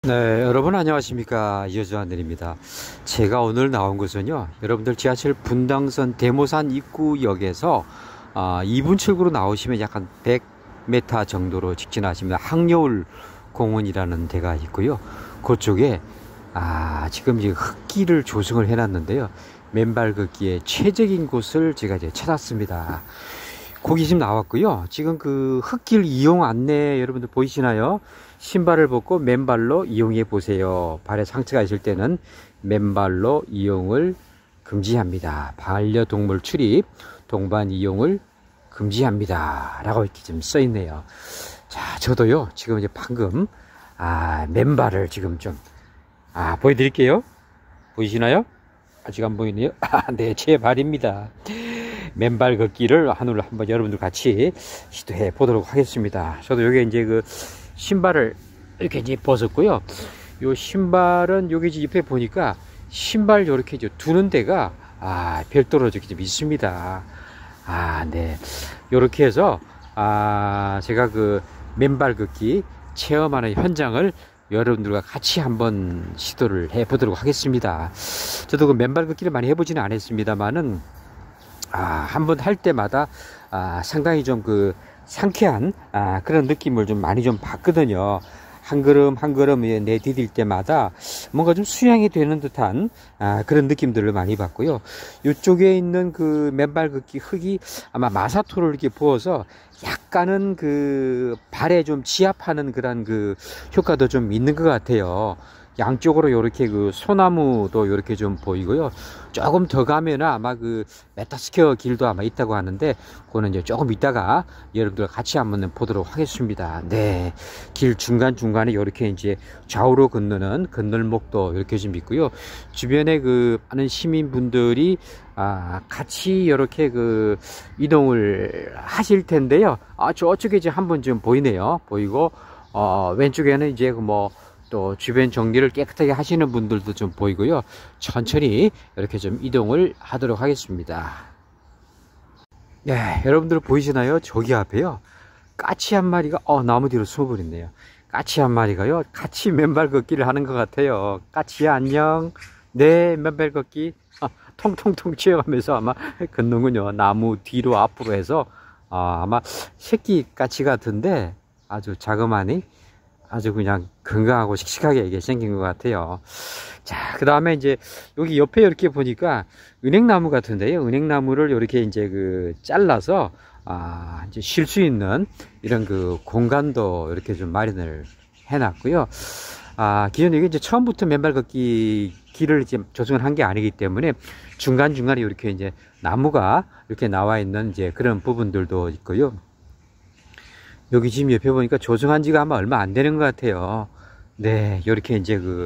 네, 여러분 안녕하십니까. 이호주아들입니다. 제가 오늘 나온 곳은요, 여러분들 지하철 분당선 대모산 입구역에서 2분 출구로 나오시면 약 한 100m 정도로 직진하시면 항여울 공원이라는 데가 있고요. 그쪽에 지금 이제 흙길을 조성을 해놨는데요, 맨발 걷기에 최적인 곳을 제가 이제 찾았습니다. 거기 지금 나왔고요. 지금 그 흙길 이용 안내 여러분들 보이시나요? 신발을 벗고 맨발로 이용해 보세요. 발에 상처가 있을 때는 맨발로 이용을 금지합니다. 반려동물 출입, 동반 이용을 금지합니다. 라고 이렇게 좀 써 있네요. 자, 저도요, 지금 이제 방금, 맨발을 지금 좀, 보여드릴게요. 보이시나요? 아직 안 보이네요. 네, 제 발입니다. 맨발 걷기를 하늘 한번 여러분들 같이 시도해 보도록 하겠습니다. 저도 여기 이제 그 신발을 이렇게 이제 벗었고요. 요 신발은 여기 이제 옆에 보니까 신발 요렇게 이제 두는 데가 별도로 이렇게 좀 있습니다. 네. 요렇게 해서 제가 그 맨발 걷기 체험하는 현장을 여러분들과 같이 한번 시도를 해 보도록 하겠습니다. 저도 그 맨발 걷기를 많이 해보지는 않았습니다만은 한번 할 때마다 상당히 좀 그 상쾌한 그런 느낌을 좀 많이 좀 봤거든요. 한 걸음 한 걸음 내디딜 때마다 뭔가 좀 수양이 되는 듯한 그런 느낌들을 많이 봤고요. 이쪽에 있는 그 맨발 걷기 흙이 아마 마사토를 이렇게 부어서 약간은 그 발에 좀 지압하는 그런 그 효과도 좀 있는 것 같아요. 양쪽으로 이렇게 그 소나무도 이렇게 좀 보이고요. 조금 더 가면은 아마 그 메타스퀘어 길도 아마 있다고 하는데, 그거는 이제 조금 있다가 여러분들 같이 한번 보도록 하겠습니다. 네. 길 중간중간에 이렇게 이제 좌우로 건너는 건널목도 이렇게 좀 있고요. 주변에 그 많은 시민분들이 같이 이렇게 그 이동을 하실 텐데요. 저쪽에 이제 한번 좀 보이네요. 보이고, 왼쪽에는 이제 또 주변 정리를 깨끗하게 하시는 분들도 좀 보이고요. 천천히 이렇게 좀 이동을 하도록 하겠습니다. 네, 여러분들 보이시나요? 저기 앞에요, 까치 한 마리가 나무 뒤로 숨어버렸네요. 까치 한 마리가요, 같이 맨발 걷기를 하는 것 같아요. 까치야 안녕. 네, 맨발 걷기 통통통 치어가면서 아마 걷는군요. 나무 뒤로 앞으로 해서 아마 새끼 까치 같은데 아주 자그마니 아주 그냥 건강하고 씩씩하게 이게 생긴 것 같아요. 자, 그 다음에 이제 여기 옆에 이렇게 보니까 은행나무 같은데요. 은행나무를 이렇게 이제 그 잘라서 이제 쉴 수 있는 이런 그 공간도 이렇게 좀 마련을 해놨고요. 기존에 이게 이제 처음부터 맨발 걷기 길을 이제 조성을 한 게 아니기 때문에 중간중간에 이렇게 이제 나무가 이렇게 나와 있는 이제 그런 부분들도 있고요. 여기 지금 옆에 보니까 조성한 지가 아마 얼마 안 되는 것 같아요. 네, 이렇게 이제 그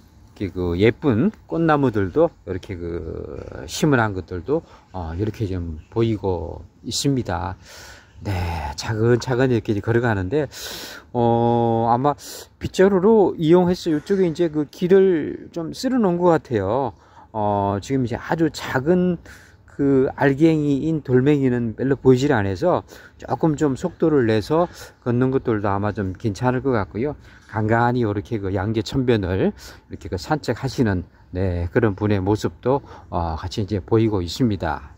예쁜 꽃나무들도 이렇게 심을한 것들도 이렇게 좀 보이고 있습니다. 네, 차근차근 이렇게 걸어가는데 아마 빗자루로 이용해서 이쪽에 이제 그 길을 좀 쓸어 놓은 것 같아요. 지금 이제 아주 작은 그 알갱이인 돌멩이는 별로 보이질 않아서 조금 좀 속도를 내서 걷는 것들도 아마 좀 괜찮을 것 같고요. 간간히 이렇게 그 양재천변을 이렇게 그 산책하시는 그런 분의 모습도 같이 이제 보이고 있습니다.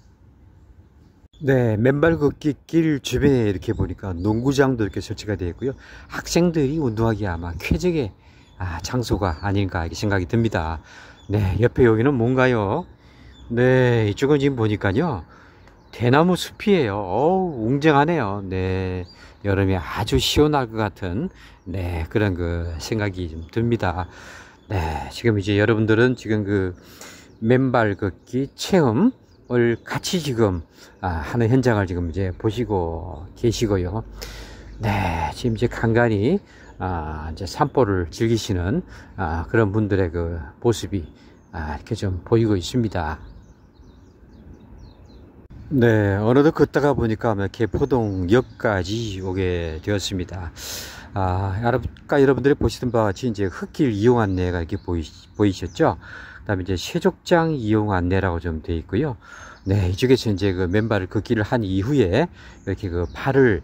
네, 맨발 걷기 길 주변에 이렇게 보니까 농구장도 이렇게 설치가 되어 있고요. 학생들이 운동하기 아마 쾌적의 장소가 아닌가 이렇게 생각이 듭니다. 네, 옆에 여기는 뭔가요? 네, 이쪽은 지금 보니까요, 대나무 숲이에요. 웅장하네요. 네, 여름에 아주 시원할 것 같은 그런 그 생각이 좀 듭니다. 네, 지금 이제 여러분들은 지금 그 맨발 걷기 체험을 같이 지금 하는 현장을 지금 이제 보시고 계시고요. 네, 지금 이제 간간히 이제 산보를 즐기시는 그런 분들의 그 모습이 이렇게 좀 보이고 있습니다. 네, 어느덧 걷다가 보니까 개포동역까지 오게 되었습니다. 아까 여러분들이 보시던 바와 같이 이제 흙길 이용 안내가 이렇게 보이셨죠? 그 다음에 이제 쇠족장 이용 안내라고 좀 되어 있고요. 네, 이쪽에서 이제 그 맨발을 걷기를 한 이후에 이렇게 그 발을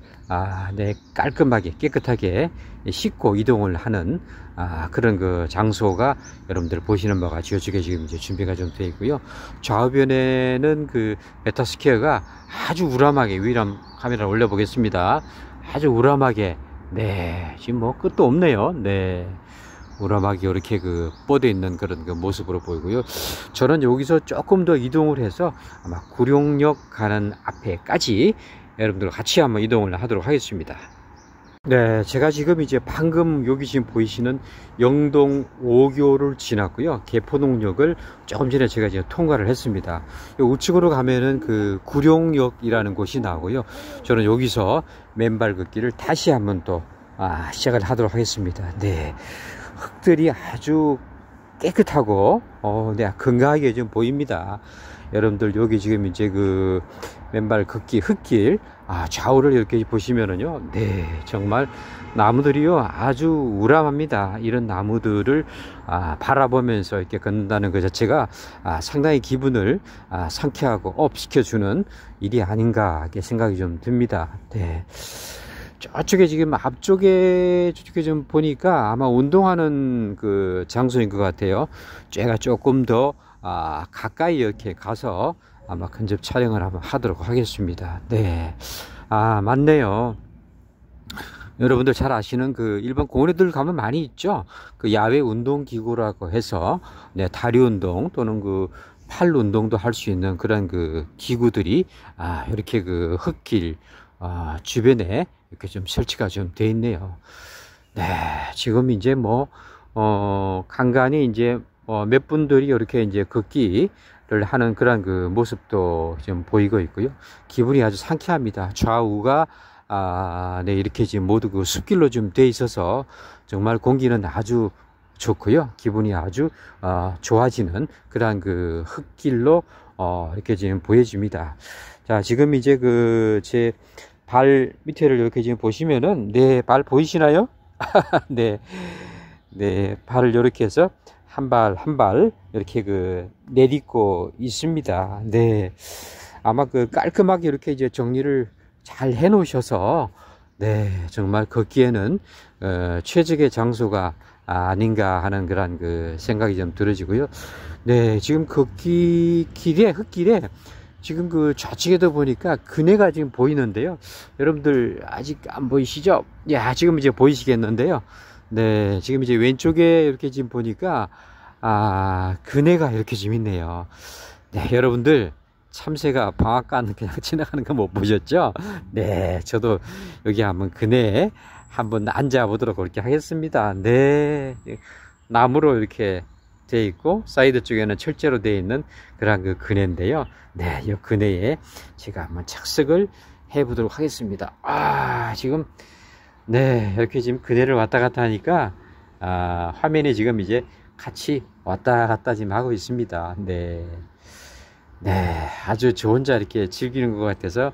깔끔하게 깨끗하게 씻고 이동을 하는 그런 그 장소가 여러분들 보시는 바가 같이 이쪽에 지금 이제 준비가 좀 되어 있고요. 좌우변에는 그 메타스퀘어가 아주 우람하게, 위람 카메라를 올려 보겠습니다. 아주 우람하게, 네, 지금 뭐 끝도 없네요. 네, 우람하게 이렇게 그 뻗어 있는 그런 그 모습으로 보이고요. 저는 여기서 조금 더 이동을 해서 아마 구룡역 가는 앞에까지 여러분들 같이 한번 이동을 하도록 하겠습니다. 네, 제가 지금 이제 방금 여기 지금 보이시는 영동 5교를 지났고요. 개포동역을 조금 전에 제가 이제 통과를 했습니다. 우측으로 가면은 그 구룡역이라는 곳이 나오고요. 저는 여기서 맨발 걷기를 다시 한번 또 시작을 하도록 하겠습니다. 네, 흙들이 아주 깨끗하고 네, 건강하게 좀 보입니다. 여러분들 여기 지금 이제 그 맨발 걷기 흙길 좌우를 이렇게 보시면은요, 네, 정말 나무들이요 아주 우람합니다. 이런 나무들을 바라보면서 이렇게 걷는다는 것 자체가 상당히 기분을 상쾌하고 업 시켜주는 일이 아닌가 이렇게 생각이 좀 듭니다. 네, 저쪽에 지금 앞쪽에 저쪽에 좀 보니까 아마 운동하는 그 장소인 것 같아요. 제가 조금 더 가까이 이렇게 가서 아마 근접 촬영을 한번 하도록 하겠습니다. 네, 맞네요. 여러분들 잘 아시는 그 일반 공원에들 가면 많이 있죠. 그 야외 운동 기구라고 해서 네, 다리 운동 또는 그 팔 운동도 할 수 있는 그런 그 기구들이 이렇게 그 흙길 주변에 이렇게 좀 설치가 좀 돼 있네요. 네, 지금 이제 뭐 간간히 이제 몇 분들이 이렇게 이제 걷기를 하는 그런 그 모습도 좀 보이고 있고요. 기분이 아주 상쾌합니다. 좌우가 네, 이렇게 지금 모두 그 숲길로 좀 돼 있어서 정말 공기는 아주 좋고요. 기분이 아주 좋아지는 그런 그 흙길로 이렇게 지금 보여집니다. 자, 지금 이제 그 제 발 밑에를 이렇게 지금 보시면은, 네, 발 보이시나요? 네, 네, 발을 이렇게 해서 한 발 한 발 이렇게 그 내딛고 있습니다. 네, 아마 그 깔끔하게 이렇게 이제 정리를 잘 해 놓으셔서 네, 정말 걷기에는 최적의 장소가 아닌가 하는 그런 그 생각이 좀 들어지고요. 네, 지금 걷기 길에 흙길에 지금 그 좌측에도 보니까 그네가 지금 보이는데요. 여러분들 아직 안 보이시죠? 야, 지금 이제 보이시겠는데요. 네, 지금 이제 왼쪽에 이렇게 지금 보니까 그네가 이렇게 지금 있네요. 네, 여러분들 참새가 방앗간 그냥 지나가는 거 못 보셨죠? 네, 저도 여기 한번 그네에 한번 앉아 보도록 그렇게 하겠습니다. 네, 나무로 이렇게 되어 있고 사이드 쪽에는 철제로 되어 있는 그런 그 그네인데요. 네, 이 그네에 제가 한번 착석을 해 보도록 하겠습니다. 지금 네, 이렇게 지금 그네를 왔다 갔다 하니까 화면에 지금 이제 같이 왔다 갔다 지금 하고 있습니다. 네, 네, 아주 저 혼자 이렇게 즐기는 것 같아서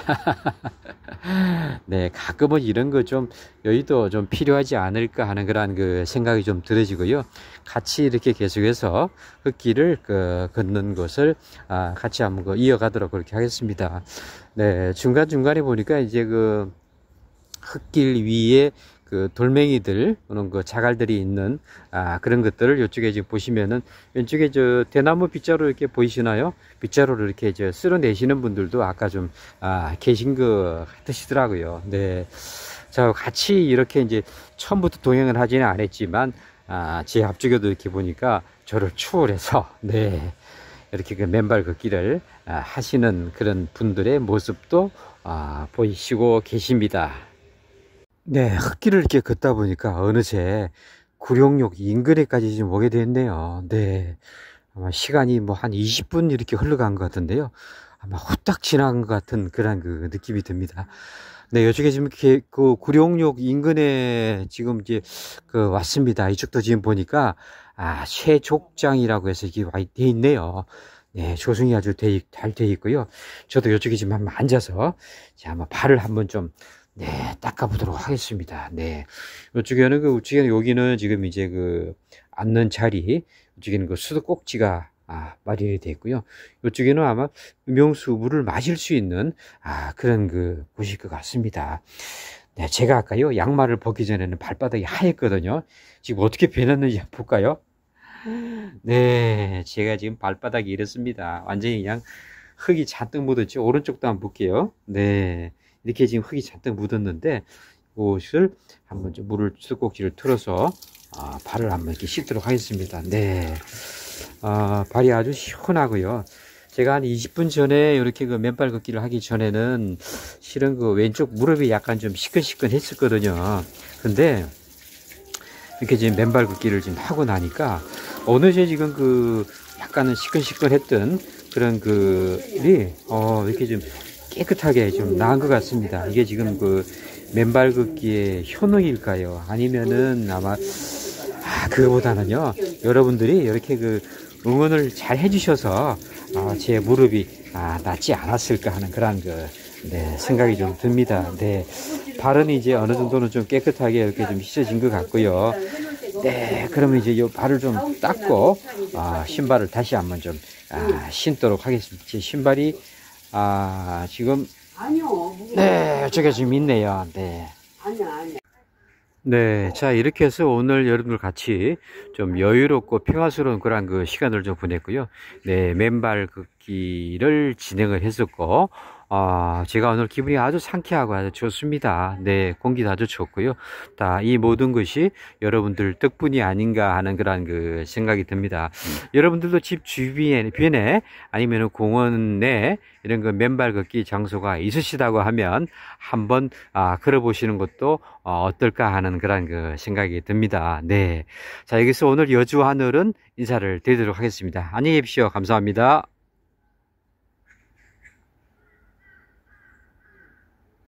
네, 가끔은 이런 거 좀 여유도 좀 필요하지 않을까 하는 그런 그 생각이 좀 들어지고요. 같이 이렇게 계속해서 흙길을 걷는 것을 같이 한번 이어가도록 그렇게 하겠습니다. 네, 중간중간에 보니까 이제 그 흙길 위에 그 돌멩이들 또는 그 자갈들이 있는 그런 것들을 이쪽에 지금 보시면은 왼쪽에 저 대나무 빗자루 이렇게 보이시나요? 빗자루를 이렇게 이제 쓸어내시는 분들도 아까 좀 계신 것 같으시더라고요. 네, 자, 같이 이렇게 이제 처음부터 동행을 하지는 않았지만 제 앞쪽에도 이렇게 보니까 저를 추월해서 네, 이렇게 그 맨발 걷기를 하시는 그런 분들의 모습도 보이시고 계십니다. 네, 흙길을 이렇게 걷다 보니까 어느새 구룡역 인근에까지 지금 오게 됐네요. 네, 아마 시간이 뭐 한 20분 이렇게 흘러간 것 같은데요. 아마 후딱 지나간 것 같은 그런 그 느낌이 듭니다. 네, 이쪽에 지금 그 구룡역 인근에 지금 이제 왔습니다. 이쪽도 지금 보니까 쇠족장이라고 해서 이게 와 돼 있네요. 네, 조승이 아주 잘 돼 있고요. 저도 이쪽에 지금 한번 앉아서 자, 한번 발을 한번 좀 네, 닦아보도록 하겠습니다. 네. 이쪽에는 우측에는 여기는 지금 이제 앉는 자리, 이쪽에는 수도꼭지가 마련이 되어 있고요. 이쪽에는 아마 음용수 물을 마실 수 있는 그런 곳일 것 같습니다. 네, 제가 아까요 양말을 벗기 전에는 발바닥이 하였거든요. 지금 어떻게 변했는지 볼까요? 네, 제가 지금 발바닥이 이렇습니다. 완전히 그냥 흙이 잔뜩 묻었죠. 오른쪽도 한번 볼게요. 네, 이렇게 지금 흙이 잔뜩 묻었는데 이것을 한번 좀 물을 수도꼭지를 틀어서 발을 한번 이렇게 씻도록 하겠습니다. 네, 발이 아주 시원하고요. 제가 한 20분 전에 이렇게 맨발 걷기를 하기 전에는 실은 왼쪽 무릎이 약간 좀 시큰시큰 했었거든요. 근데 이렇게 지금 맨발 걷기를 지금 하고 나니까 어느새 지금 약간은 시큰시큰했던 그런 이렇게 좀 깨끗하게 좀 나은 것 같습니다. 이게 지금 맨발 걷기의 효능일까요? 아니면은 아마 그거보다는요, 여러분들이 이렇게 응원을 잘 해주셔서 제 무릎이 낫지 않았을까 하는 그런 네, 생각이 좀 듭니다. 네, 발은 이제 어느 정도는 좀 깨끗하게 이렇게 좀 씻어진 것 같고요. 네, 그러면 이제 이 발을 좀 닦고 신발을 다시 한번 좀 신도록 하겠습니다. 제 신발이 지금 네, 저게 지금 있네요. 네. 네, 자, 이렇게 해서 오늘 여러분들 같이 좀 여유롭고 평화스러운 그런 시간을 좀 보냈고요. 네, 맨발 걷기를 진행을 했었고, 제가 오늘 기분이 아주 상쾌하고 아주 좋습니다. 네, 공기도 아주 좋고요. 이 모든 것이 여러분들 덕분이 아닌가 하는 그런 생각이 듭니다. 여러분들도 집 주변에 아니면 공원 내 이런 맨발 걷기 장소가 있으시다고 하면 한번 걸어보시는 것도 어떨까 하는 그런 생각이 듭니다. 네, 자, 여기서 오늘 여주 하늘은 인사를 드리도록 하겠습니다. 안녕히 계십시오. 감사합니다.